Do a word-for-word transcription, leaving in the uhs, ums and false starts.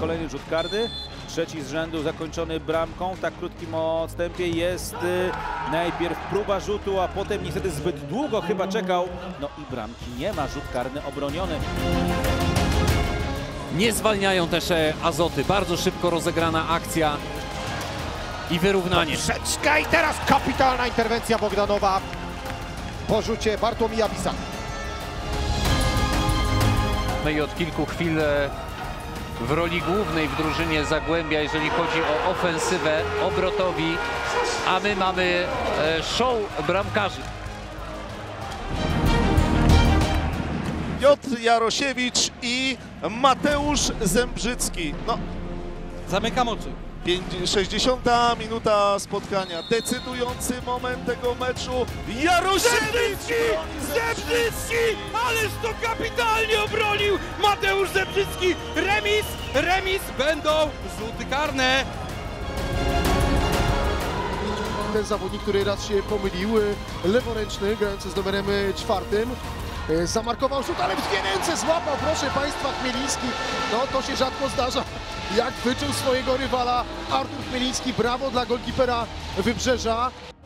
kolejny rzut karny. Trzeci z rzędu zakończony bramką. W tak krótkim odstępie jest y, najpierw próba rzutu, a potem niestety zbyt długo chyba czekał. No i bramki nie ma, rzut karny obroniony. Nie zwalniają też e, Azoty. Bardzo szybko rozegrana akcja i wyrównanie. Poprzeczka i teraz kapitalna interwencja Bogdanowa po rzucie Bartłomija Bisa. No i od kilku chwil e, w roli głównej w drużynie Zagłębia, jeżeli chodzi o ofensywę, Obrotowi, a my mamy e, show bramkarzy. Piotr Jarosiewicz i Mateusz Zembrzycki. No, Zamykam oczy. sześćdziesiąta minuta spotkania. Decydujący moment tego meczu. Jarosiewicz! Zembrzycki! Ależ to kapitalnie obronił Mateusz Zembrzycki! Remis! Remis! Będą rzuty karne! Ten zawodnik, który raz się pomylił, leworęczny, grający z numerem czwartym. Zamarkował rzut, ale w dwie ręce złapał, proszę Państwa, Chmieliński. No to się rzadko zdarza, jak wyczuł swojego rywala Artur Chmieliński. Brawo dla golkipera Wybrzeża.